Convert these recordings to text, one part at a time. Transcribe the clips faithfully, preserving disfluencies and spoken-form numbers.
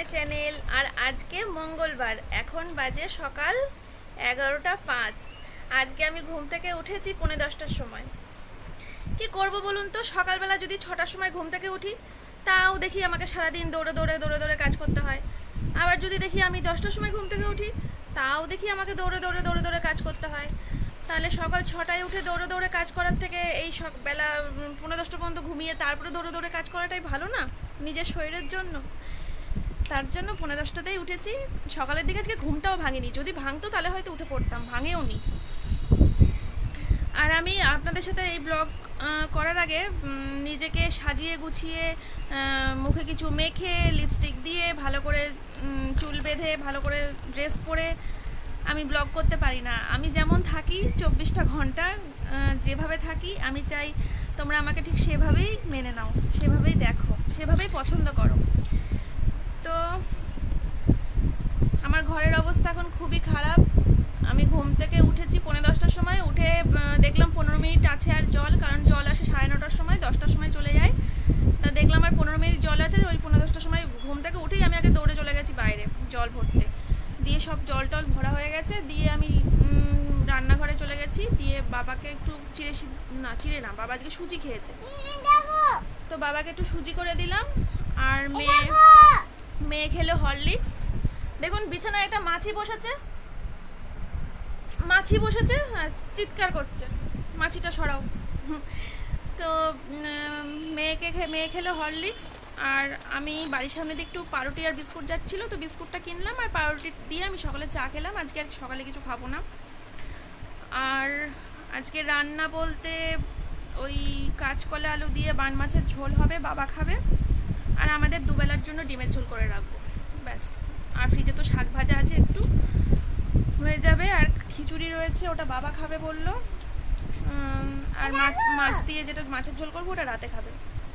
My channel. আর আজকে মঙ্গলবার, এখন বাজে সকাল এগারোটা পাঁচ। আজকে আমি ঘুম থেকে উঠেছি পৌনে দশটার সময়। কি করব বলুন তো, সকালবেলা যদি ছটার সময় ঘুম থেকে উঠি তাও দেখি আমাকে সারাদিন দৌড়ে দৌড়ে দৌড়ে দৌড়ে কাজ করতে হয়। আবার যদি দেখি আমি দশটার সময় ঘুম থেকে উঠি তাও দেখি আমাকে দৌড়ে দৌড়ে দৌড়ে দৌড়ে কাজ করতে হয়। তাহলে সকাল ছটায় উঠে দৌড়ে দৌড়ে কাজ করার থেকে এই বেলা পৌনে দশটা পর্যন্ত ঘুমিয়ে তারপরে দৌড়ে দৌড়ে কাজ করাটাই ভালো না নিজের শরীরের জন্য। তার জন্য পৌনে দশটাতেই উঠেছি। সকালের দিকে আজকে ঘুমটাও ভাঙেনি, যদি ভাঙতো তাহলে হয়তো উঠে পড়তাম, ভাঙেও নি। আর আমি আপনাদের সাথে এই ব্লগ করার আগে নিজেকে সাজিয়ে গুছিয়ে মুখে কিছু মেখে লিপস্টিক দিয়ে ভালো করে চুল বেঁধে ভালো করে ড্রেস পরে আমি ব্লগ করতে পারি না। আমি যেমন থাকি চব্বিশটা ঘন্টা যেভাবে থাকি, আমি চাই তোমরা আমাকে ঠিক সেভাবেই মেনে নাও, সেভাবেই দেখো, সেভাবেই পছন্দ করো। তো আমার ঘরের অবস্থা এখন খুবই খারাপ। আমি ঘুম থেকে উঠেছি পৌনে দশটার সময়, উঠে দেখলাম পনেরো মিনিট আছে আর জল, কারণ জল আসে সাড়ে নটার সময়, দশটার সময় চলে যায়। তা দেখলাম আর পনেরো মিনিট জল আছে। ওই পনেরো দশটার সময় ঘুম থেকে উঠেই আমি আগে দৌড়ে চলে গেছি বাইরে জল ভরতে, দিয়ে সব জল টল ভরা হয়ে গেছে। দিয়ে আমি রান্নাঘরে চলে গেছি, দিয়ে বাবাকে একটু চিড়ে না চিড়ে না বাবা আজকে সুজি খেয়েছে, তো বাবাকে একটু সুজি করে দিলাম। আর মেয়ে মেয়ে খেলো হরলিক্স। দেখুন বিছানায় একটা মাছি বসেছে, মাছি বসেছে আর চিৎকার করছে, মাছিটা সরাও। তো মেয়েকে মেয়ে খেলো হরলিক্স। আর আমি বাড়ির সামনে দিয়ে একটু পাউরুটি আর বিস্কুট যাচ্ছিলো, তো বিস্কুটটা কিনলাম আর পাউরুটি দিয়ে আমি সকালে চা খেলাম। আজকে আর সকালে কিছু খাবো না। আর আজকে রান্না বলতে ওই কাঁচকলা আলু দিয়ে বান মাছের ঝোল হবে, বাবা খাবে। আর আমাদের দুবেলার জন্য ডিমের ঝোল করে রাখবো, ব্যাস। আর ফ্রিজে তো শাক ভাজা আছে, একটু হয়ে যাবে। আর খিচুড়ি রয়েছে, ওটা বাবা খাবে বললো। আর মাছ মাছ দিয়ে যেটা মাছের ঝোল করবো ওটা রাতে খাবে।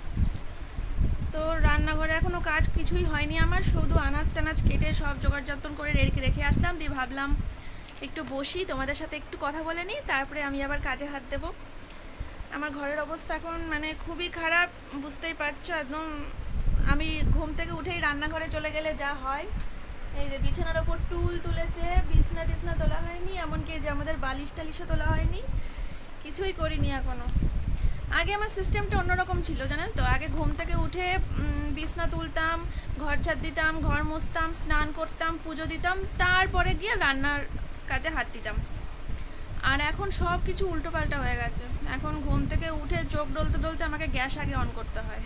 তো রান্নাঘরে এখনও কাজ কিছুই হয়নি আমার, শুধু আনাজ টানাজ কেটে সব জোগাড় যত্ন করে রেখে রেখে আসলাম। দিয়ে ভাবলাম একটু বসি, তোমাদের সাথে একটু কথা বলে নিই, তারপরে আমি আবার কাজে হাত দেবো। আমার ঘরের অবস্থা এখন মানে খুবই খারাপ, বুঝতেই পারছো। একদম আমি ঘুম থেকে উঠেই রান্নাঘরে চলে গেলে যা হয়, এই যে বিছানার ওপর টুল তুলেছে, বিছনা টিছনা তোলা হয়নি, এমনকি যে আমাদের বালিশ টালিশও তোলা হয়নি, কিছুই করিনি এখনও। আগে আমার সিস্টেমটা অন্যরকম ছিল জানেন তো। আগে ঘুম থেকে উঠে বিছনা তুলতাম, ঘর ঝাড় দিতাম, ঘর মুছতাম, স্নান করতাম, পুজো দিতাম, তারপরে গিয়ে রান্নার কাজে হাত দিতাম। আর এখন সব কিছু উল্টোপাল্টা হয়ে গেছে। এখন ঘুম থেকে উঠে চোখ ডলতে ডলতে আমাকে গ্যাস আগে অন করতে হয়।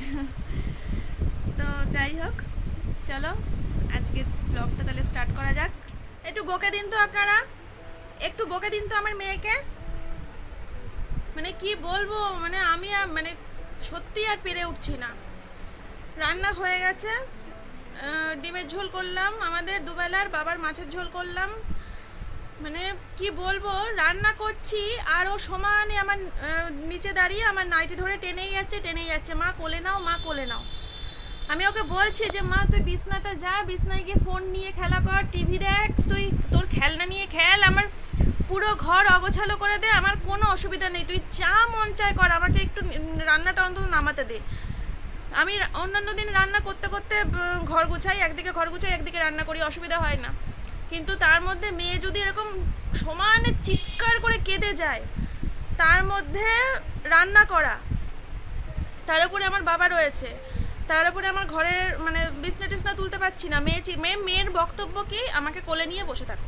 তো যাই হোক, চলো আজকে ব্লগটা তাহলে স্টার্ট করা যাক। একটু বকে দিন তো আপনারা, একটু বকে দিন তো আমার মেয়েকে। মানে কি বলবো, মানে আমি মানে সত্যি আর পেরে উঠছি না। রান্না হয়ে গেছে, ডিমের ঝোল করলাম আমাদের দুবেলার, বাবার মাছের ঝোল করলাম। মানে কি বলবো, রান্না করছি আর ও সমানে আমার নিচে দাঁড়িয়ে আমার নাইটি ধরে টেনেই যাচ্ছে টেনেই যাচ্ছে মা কোলে নাও, মা কোলে নাও। আমি ওকে বলছি যে মা তুই বিছনাটা যা, বিছনায় গিয়ে ফোন নিয়ে খেলা কর, টিভি দেখ, তুই তোর খেলনা নিয়ে খেল, আমার পুরো ঘর অগোছালো করে দে, আমার কোনো অসুবিধা নেই, তুই যা মন চায় কর, আমাকে একটু রান্নাটা অন্তত নামাতে দে। আমি অন্যান্য দিন রান্না করতে করতে ঘর গুছাই, একদিকে ঘর গুছাই একদিকে রান্না করি, অসুবিধা হয় না। কিন্তু তার মধ্যে মেয়ে যদি এরকম সমানে চিৎকার করে কেঁদে যায়, তার মধ্যে রান্না করা, তার উপরে আমার বাবা রয়েছে, তার উপরে আমার ঘরের মানে বিছনা টিছনা তুলতে পারছি না। মেয়ে মেয়ে মেয়ের বক্তব্য কি, আমাকে কোলে নিয়ে বসে থাকো।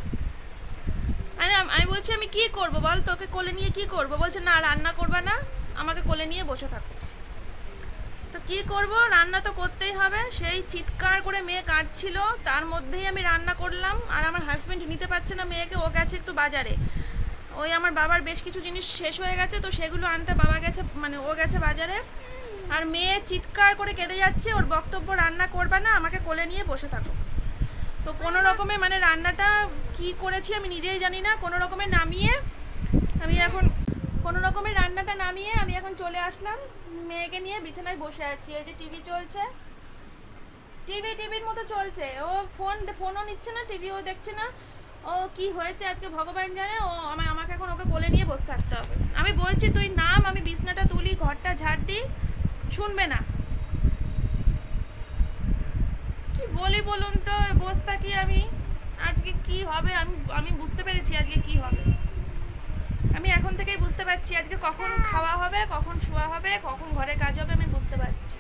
আরে আমি বলছি আমি কি করব বল, তোকে কোলে নিয়ে কি করব? বলছে না রান্না করবা না, আমাকে কোলে নিয়ে বসে থাকো। তো কি করব, রান্না তো করতেই হবে। সেই চিৎকার করে মেয়ে কাঁদছিল, তার মধ্যেই আমি রান্না করলাম। আর আমার হাজব্যান্ড নিতে পারছে না মেয়েকে, ও গেছে একটু বাজারে, ওই আমার বাবার বেশ কিছু জিনিস শেষ হয়ে গেছে, তো সেগুলো আনতে বাবা গেছে, মানে ও গেছে বাজারে। আর মেয়ে চিৎকার করে কেঁদে যাচ্ছে, ওর বক্তব্য রান্না করবা না, আমাকে কোলে নিয়ে বসে থাকো। তো কোনো রকমে মানে রান্নাটা কি করেছি আমি নিজেই জানি না, কোনো রকমে নামিয়ে আমি এখন কোনো রকমে রান্নাটা নামিয়ে আমি এখন চলে আসলাম, মেয়েকে নিয়ে বিছানায় বসে আছি। এই যে টিভি চলছে, টিভি টিভির মতো চলছে, ও ফোন ফোনও নিচ্ছে না, টিভিও দেখছে না। ও কি হয়েছে আজকে ভগবান জানে। ও আমায় আমাকে এখন ওকে কোলে নিয়ে বসে থাকতে হবে। আমি বলছি তুই নাম, আমি বিছনাটা তুলি, ঘরটা ঝাড় দিই, শুনবে না। কি বলি বলুন তো? বসে থাকি আমি, আজকে কি হবে আমি আমি বুঝতে পেরেছি আজকে কি হবে। আমি এখন থেকেই বুঝতে পারছি আজকে কখন খাওয়া হবে, কখন শোয়া হবে, কখন ঘরে কাজ হবে, আমি বুঝতে পারছি।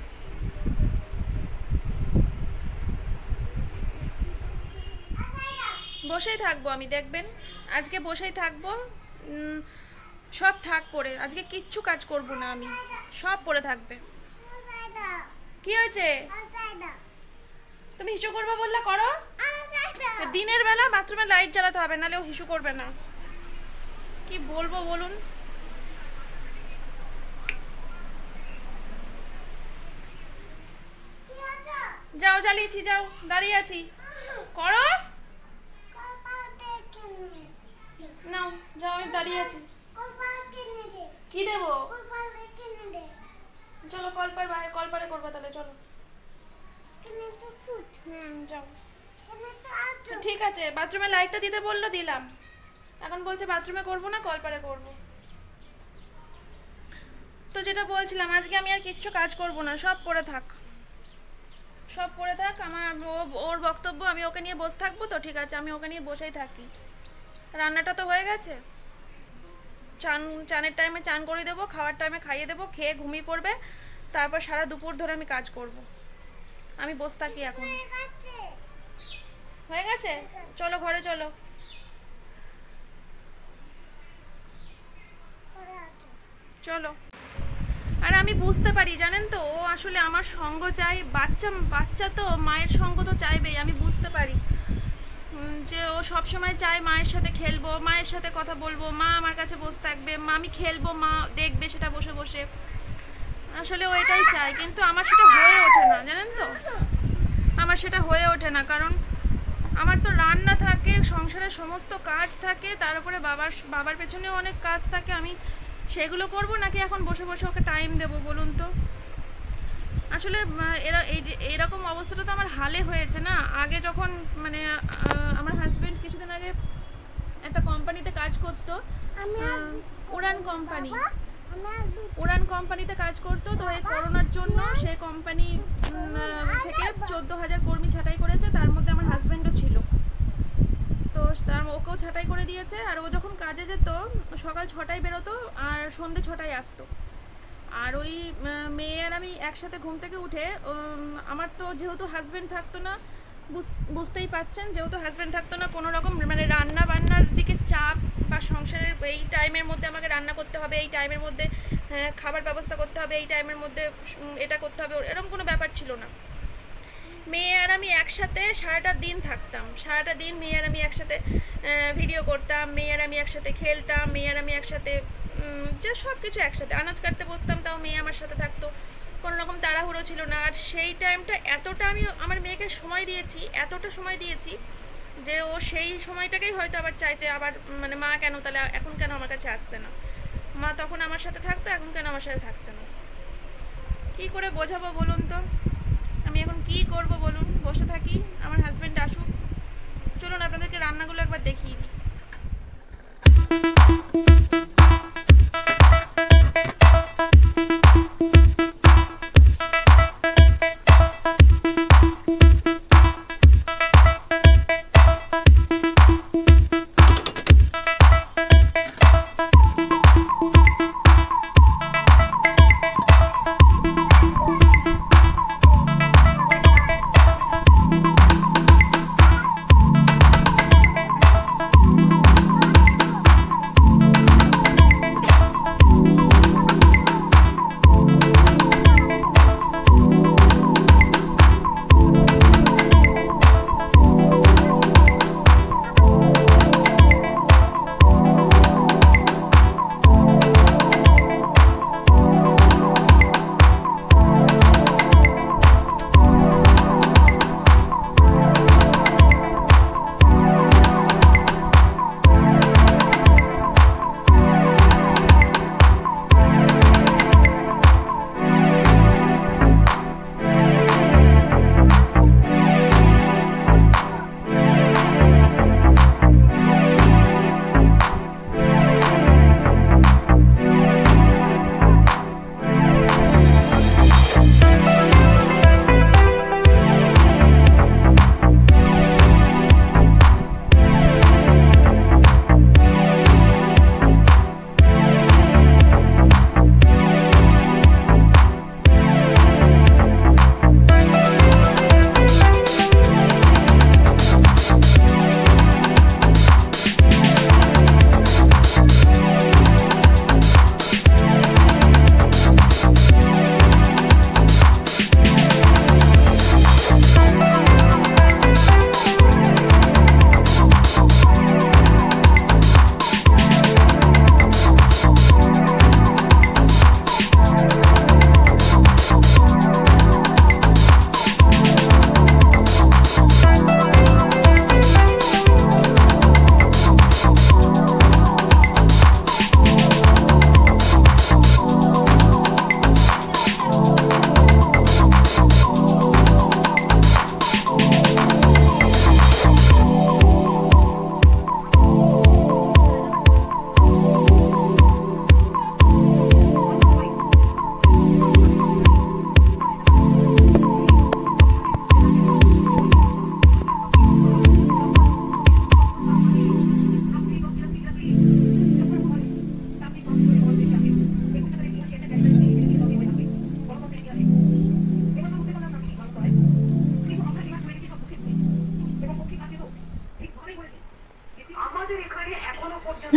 বসেই থাকবো আমি, দেখবেন আজকে বসেই থাকবো, সব থাক পড়ে, আজকে কিচ্ছু কাজ করব না আমি, সব পড়ে থাকবে। কি হয়েছে? তুমি হিসু করবে বললা করো, দিনের বেলা বাথরুমে লাইট জ্বালাতে হবে, নাহলে ও হিসু করবে না। কি বলবো বলুন? যাও, জ্বালিয়েছি, যাও, দাঁড়িয়ে আছি, করো, নাও যাও, আমি দাঁড়িয়ে আছি। কি দেবো? চলো কলপার বাইরে, কলপারে করবো তাহলে, চলো। হুম যাও। ঠিক আছে, বাথরুমে লাইটটা দিতে বললো, দিলাম। এখন বলছে বাথরুমে করবো না, কলপারে করবো। তো যেটা বলছিলাম, আজকে আমি আর কিচ্ছু কাজ করব না, সব পড়ে থাক, সব পড়ে থাক। আমার ওর বক্তব্য, আমি ওকে নিয়ে বসে থাকবো, তো ঠিক আছে আমি ওকে নিয়ে বসেই থাকি। রান্নাটা তো হয়ে গেছে, চান চানের টাইমে চান করে দেবো, খাওয়ার টাইমে খাইয়ে দেবো, খেয়ে ঘুমিয়ে পড়বে, তারপর সারা দুপুর ধরে আমি কাজ করব। আমি বসে থাকি এখন। হয়ে গেছে, চলো ঘরে চলো। চলো। আর আমি বুঝতে পারি জানেন তো, ও আসলে আমার সঙ্গ চাই, বাচ্চা বাচ্চা তো মায়ের সঙ্গ তো চাইবেই, আমি বুঝতে পারি যে ও সব সময় চায় মায়ের সাথে খেলবো, মায়ের সাথে কথা বলবো, মা আমার কাছে বসে থাকবে, মা আমি খেলবো, মা দেখবে সেটা বসে বসে, আসলে ও এটাই চায়। কিন্তু আমার সেটা হয়ে ওঠে না জানেন তো, আমার সেটা হয়ে ওঠে না, কারণ আমার তো রান্না থাকে, সংসারের সমস্ত কাজ থাকে, তার উপরে বাবার বাবার পেছনেও অনেক কাজ থাকে, আমি সেগুলো করব নাকি এখন বসে বসে ওকে টাইম দেবো বলুন তো? আসলে এরা এইরকম অবস্থাটা তো আমার হালে হয়েছে না। আগে যখন মানে আমার হাজবেন্ড কিছুদিন আগে একটা কোম্পানিতে কাজ করতো, উড়ান কোম্পানি, উড়ান কোম্পানিতে কাজ করতো, তো এই করোনার জন্য সেই কোম্পানি থেকে চোদ্দ হাজার কর্মী ছাঁটাই করেছে, তার মধ্যে আমার হাজবেন্ডও ছিল, তো তার ওকেও ছাঁটাই করে দিয়েছে। আর ও যখন কাজে যেত সকাল ছটায় বেরোতো আর সন্ধ্যে ছটায় আসতো, আর ওই মেয়ে আর আমি একসাথে ঘুম থেকে উঠে, আমার তো যেহেতু হাজব্যান্ড থাকতো না, বুঝতেই পাচ্ছেন, যেহেতু হাজব্যান্ড থাকতো না, কোনো রকম মানে রান্না বান্নার দিকে চাপ বা সংসারের এই টাইমের মধ্যে আমাকে রান্না করতে হবে, এই টাইমের মধ্যে খাবার ব্যবস্থা করতে হবে, এই টাইমের মধ্যে এটা করতে হবে, এরকম কোনো ব্যাপার ছিল না। মেয়ে আর আমি একসাথে সারাটা দিন থাকতাম, সারাটা দিন মেয়ে আর আমি একসাথে ভিডিও করতাম, মেয়ে আর আমি একসাথে খেলতাম, মেয়ে আর আমি একসাথে যে সব কিছু একসাথে, আনাজ কাটতে বসতাম তাও মেয়ে আমার সাথে থাকতো, কোনো রকম তাড়াহুড়ো ছিল না। আর সেই টাইমটা এতটা আমি আমার মেয়েকে সময় দিয়েছি, এতটা সময় দিয়েছি যে ও সেই সময়টাকেই হয়তো আবার চাইছে, আবার মানে মা কেন তাহলে এখন কেন আমার কাছে আসছে না, মা তখন আমার সাথে থাকতো, এখন কেন আমার সাথে থাকছে না। কি করে বোঝাবো বলুন তো? আমি এখন কি করব বলুন? বসে থাকি, আমার হাজব্যান্ড আসুক। চলুন আপনাদেরকে রান্নাগুলো একবার দেখিয়ে দিই।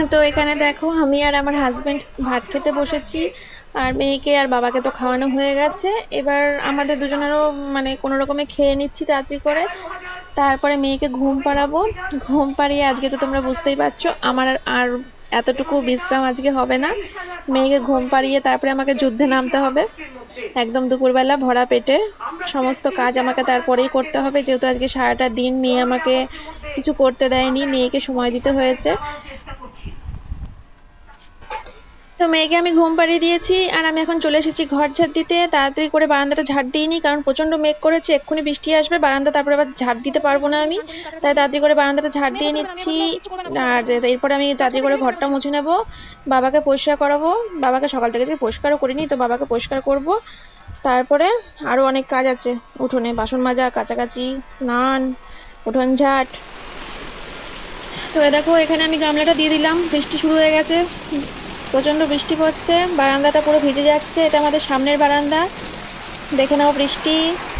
তো এখানে দেখো আমি আর আমার হাজবেন্ড ভাত খেতে বসেছি, আর মেয়েকে আর বাবাকে তো খাওয়ানো হয়ে গেছে। এবার আমাদের দুজনেরও মানে কোনো রকমে খেয়ে নিচ্ছি তাড়াতাড়ি করে, তারপরে মেয়েকে ঘুম পাড়াবো। ঘুম পাড়িয়ে আজকে তো তোমরা বুঝতেই পারছো আমার আর এতটুকু বিশ্রাম আজকে হবে না। মেয়েকে ঘুম পাড়িয়ে তারপরে আমাকে যুদ্ধে নামতে হবে একদম দুপুরবেলা ভরা পেটে। সমস্ত কাজ আমাকে তারপরেই করতে হবে, যেহেতু আজকে সারাটা দিন মেয়ে আমাকে কিছু করতে দেয়নি, মেয়েকে সময় দিতে হয়েছে। তো মেয়েকে আমি ঘুম পাড়িয়ে দিয়েছি, আর আমি এখন চলে এসেছি ঘর ঝাড় দিতে। তাড়াতাড়ি করে বারান্দাটা ঝাড় দিইনি, কারণ প্রচণ্ড মেঘ করেছে, এক্ষুনি বৃষ্টি আসবে, বারান্দা তারপরে আবার ঝাড় দিতে পারবো না আমি। তাই তাড়াতাড়ি করে বারান্দাটা ঝাড় দিয়ে নিচ্ছি, আর এরপরে আমি তাড়াতাড়ি করে ঘরটা মুছে নেবো, বাবাকে পরিষ্কার করাবো। বাবাকে সকাল থেকে যে পরিষ্কারও করিনি, তো বাবাকে পরিষ্কার করব। তারপরে আরও অনেক কাজ আছে উঠোনে, বাসন মাজা, কাচাকাচি, স্নান, উঠোন ঝাঁট। তো দেখো এখানে আমি গামলাটা দিয়ে দিলাম, বৃষ্টি শুরু হয়ে গেছে, প্রচণ্ড বৃষ্টি পড়ছে, বারান্দাটা পুরো ভিজে যাচ্ছে। এটা আমাদের সামনের বারান্দা, দেখে নাও বৃষ্টি।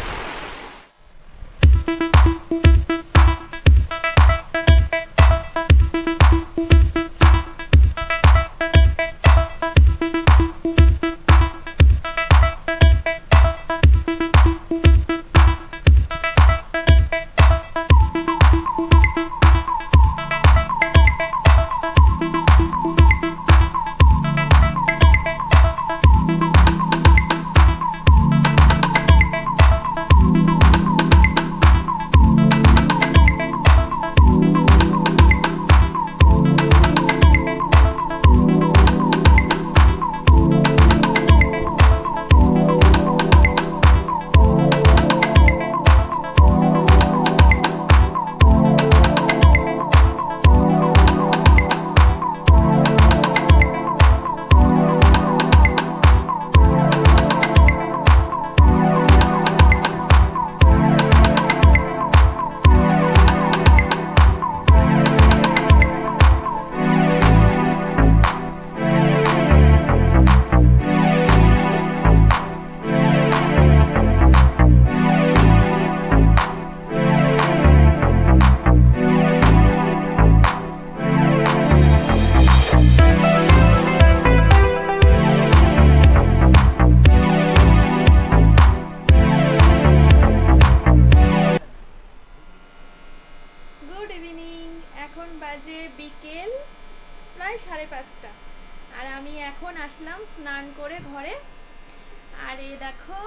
এখন বাজে বিকেল প্রায় সাড়ে পাঁচটা, আর আমি এখন আসলাম স্নান করে ঘরে। আর এই দেখো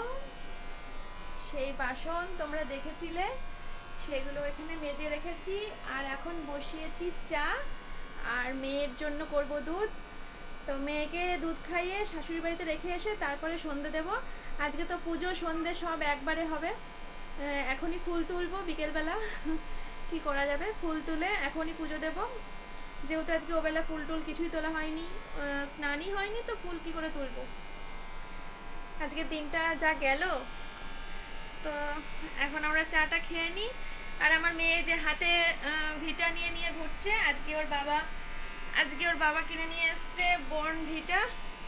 সেই বাসন তোমরা দেখেছিলে, সেগুলো এখানে মেজে রেখেছি, আর এখন বসিয়েছি চা, আর মেয়ের জন্য করব দুধ। তো মেয়েকে দুধ খাইয়ে শাশুড়ি বাড়িতে রেখে এসে তারপরে সন্ধে দেব। আজকে তো পুজো সন্ধে সব একবারে হবে, এখনই ফুল তুলবো বিকেলবেলা, কি করা যাবে, ফুল তুলে এখনই পুজো দেব, যেহেতু আজকে ওবেলা ফুল টুল কিছুই তোলা হয়নি, স্নানই হয়নি, তো ফুল কি করে তুলবো। আজকে দিনটা যা গেল। তো এখন আমরা চাটা খেয়ে নিই। আর আমার মেয়ে যে হাতে ভিটা নিয়ে নিয়ে ঘুরছে, আজকে ওর বাবা আজকে ওর বাবা কিনে নিয়ে এসছে বর্নভিটা।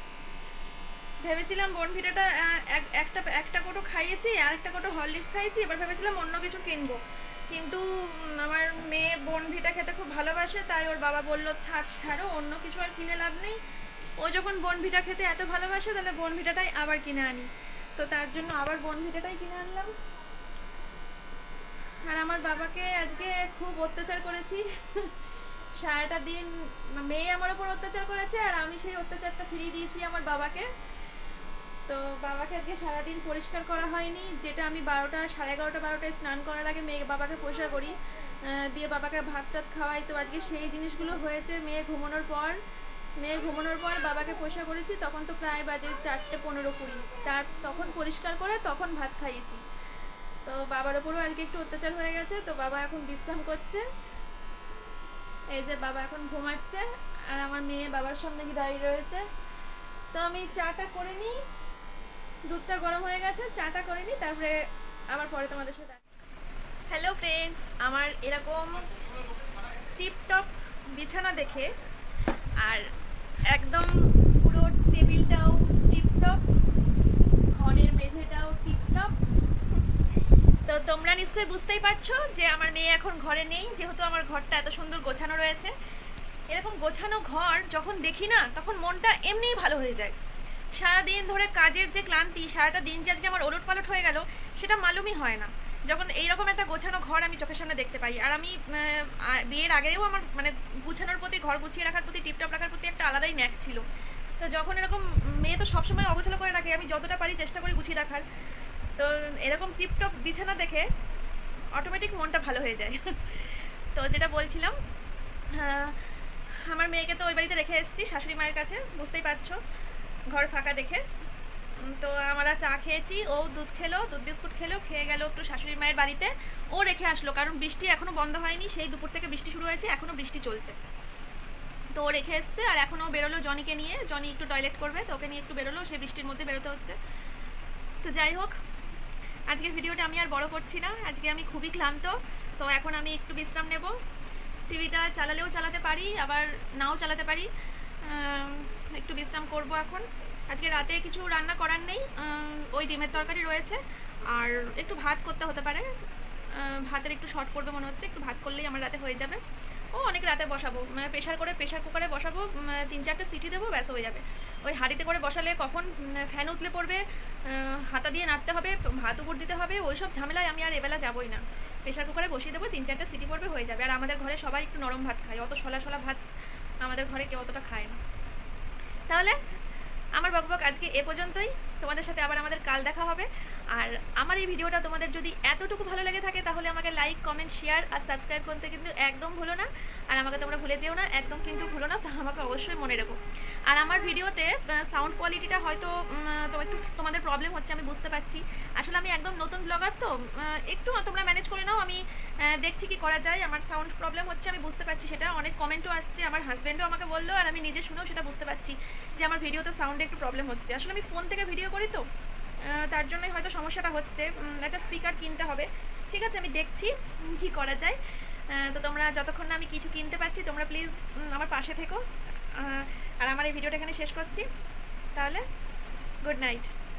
ভেবেছিলাম বর্নভিটাটা একটা একটা কোটো খাইয়েছি, আর একটা কোটো হরলিক্স খাইয়েছি, এবার ভেবেছিলাম অন্য কিছু কিনবো, কিন্তু আমার মেয়ে বর্নভিটা খেতে খুব ভালোবাসে, তাই ওর বাবা বললো ছাড় ছাড়ো, অন্য কিছু আর কিনে লাভ নেই, ও যখন বর্নভিটা খেতে এত ভালোবাসে তাহলে বর্নভিটাটাই আবার কিনে আনি। তো তার জন্য আবার বর্নভিটাটাই কিনে আনলাম। আর আমার বাবাকে আজকে খুব অত্যাচার করেছি, সারাটা দিন মেয়ে আমার ওপর অত্যাচার করেছে, আর আমি সেই অত্যাচারটা ফিরিয়ে দিয়েছি আমার বাবাকে। তো বাবাকে আজকে সারাদিন পরিষ্কার করা হয়নি, যেটা আমি বারোটা সাড়ে এগারোটা বারোটায় স্নান করার আগে মেয়ে বাবাকে পরিষ্কার করি, দিয়ে বাবাকে ভাত টাত খাওয়াই। তো আজকে সেই জিনিসগুলো হয়েছে মেয়ে ঘুমানোর পর। মেয়ে ঘুমানোর পর বাবাকে পরিষ্কার করেছি, তখন তো প্রায় বাজে চারটে পনেরো কুড়ি, তার তখন পরিষ্কার করে তখন ভাত খাইয়েছি। তো বাবার ওপরও আজকে একটু অত্যাচার হয়ে গেছে, তো বাবা এখন বিশ্রাম করছে। এই যে বাবা এখন ঘুমাচ্ছে, আর আমার মেয়ে বাবার সামনে গিয়ে দাঁড়িয়ে রয়েছে। তো আমি চাটা করে নিই, দুধটা গরম হয়ে গেছে, চাটা করে নিই, তারপরে আবার পরে তোমাদের সাথে। হ্যালো ফ্রেন্ডস, আমার এরকম টিপটপ বিছানা দেখে, আর একদম পুরো টেবিলটাও টিপটপ, ঘরের মেঝেটাও টিপটপ। তো তোমরা নিশ্চয়ই বুঝতেই পারছো যে আমার মেয়ে এখন ঘরে নেই, যেহেতু আমার ঘরটা এত সুন্দর গোছানো রয়েছে। এরকম গোছানো ঘর যখন দেখি না তখন মনটা এমনিই ভালো হয়ে যায়। সারাদিন ধরে কাজের যে ক্লান্তি, সারাটা দিন যে আজকে আমার ওলট পালট হয়ে গেল সেটা মালুমই হয় না যখন এইরকম একটা গোছানো ঘর আমি চোখের সামনে দেখতে পাই। আর আমি বিয়ের আগেও আমার মানে গুছানোর প্রতি, ঘর গুছিয়ে রাখার প্রতি, টিপটপ রাখার প্রতি একটা আলাদাই ন্যাক ছিল। তো যখন এরকম, মেয়ে তো সবসময় অগোছালো করে রাখে, আমি যতটা পারি চেষ্টা করি গুছিয়ে রাখার, তো এরকম টিপটপ বিছানা দেখে অটোমেটিক মনটা ভালো হয়ে যায়। তো যেটা বলছিলাম, আমার মেয়েকে তো ওই বাড়িতে রেখে এসেছি শাশুড়ি মায়ের কাছে, বুঝতেই পারছো ঘর ফাঁকা দেখে। তো আমরা চা খেয়েছি, ও দুধ খেলো, দুধ বিস্কুট খেলো, খেয়ে গেল একটু শাশুড়ি মায়ের বাড়িতে, ও রেখে আসলো কারণ বৃষ্টি এখনও বন্ধ হয়নি, সেই দুপুর থেকে বৃষ্টি শুরু হয়েছে, এখনও বৃষ্টি চলছে। তো ও রেখে এসছে আর এখনও বেরোলো জনিকে নিয়ে, জনি একটু টয়লেট করবে তো ওকে নিয়ে একটু বেরোলো, সে বৃষ্টির মধ্যে বেরোতে হচ্ছে। তো যাই হোক, আজকের ভিডিওটা আমি আর বড় করছি না, আজকে আমি খুবই ক্লান্ত, তো এখন আমি একটু বিশ্রাম নেব। টিভিটা চালালেও চালাতে পারি, আবার নাও চালাতে পারি, একটু বিশ্রাম করব এখন। আজকে রাতে কিছু রান্না করার নেই, ওই ডিমের তরকারি রয়েছে আর একটু ভাত করতে হতে পারে, ভাতের একটু শর্ট করবে মনে হচ্ছে, একটু ভাত করলেই আমার রাতে হয়ে যাবে। ও অনেক রাতে বসাবো, প্রেশার করে প্রেশার কুকারে বসাবো, তিন চারটে সিটি দেবো, ব্যাস হয়ে যাবে। ওই হাঁড়িতে করে বসালে কখন ফ্যান উতলে পড়বে, হাতা দিয়ে নাড়তে হবে, ভাত উপর দিতে হবে, ওই সব ঝামেলায় আমি আর এবেলা যাবোই না। প্রেশার কুকারে বসিয়ে দেবো, তিন চারটে সিটি পড়বে, হয়ে যাবে। আর আমাদের ঘরে সবাই একটু নরম ভাত খায়, অত সলা সলা ভাত আমাদের ঘরে কেউ অতটা খায় না। তাহলে আমার বকবক আজকে এ পর্যন্তই, তোমাদের সাথে আবার আমাদের কাল দেখা হবে। আর আমার এই ভিডিওটা তোমাদের যদি এতটুকু ভালো লেগে থাকে তাহলে আমাকে লাইক, কমেন্ট, শেয়ার আর সাবস্ক্রাইব করতে কিন্তু একদম ভুলো না। আর আমাকে তোমরা ভুলে যেও না, একদম কিন্তু ভুলো না, তা আমাকে অবশ্যই মনে রেখো। আর আমার ভিডিওতে সাউন্ড কোয়ালিটিটা হয়তো তো একটু তোমাদের প্রবলেম হচ্ছে, আমি বুঝতে পারছি। আসলে আমি একদম নতুন ব্লগার, তো একটু তোমরা ম্যানেজ করে নাও, আমি দেখছি কি করা যায়। আমার সাউন্ড প্রবলেম হচ্ছে, আমি বুঝতে পারছি সেটা, অনেক কমেন্টও আসছে, আমার হাজব্যান্ডও আমাকে বললো, আর আমি নিজে শুনেও সেটা বুঝতে পারছি যে আমার ভিডিওতে সাউন্ডে একটু প্রবলেম হচ্ছে। আসলে আমি ফোন থেকে ভিডিও করি তো, তার জন্যই হয়তো সমস্যাটা হচ্ছে, একটা স্পিকার কিনতে হবে। ঠিক আছে, আমি দেখছি কি করা যায়। তো তোমরা যতক্ষণ না আমি কিছু কিনতে পারছি তোমরা প্লিজ আমার পাশে থেকো। আর আমার এই ভিডিওটা এখানে শেষ করছি, তাহলে গুড নাইট।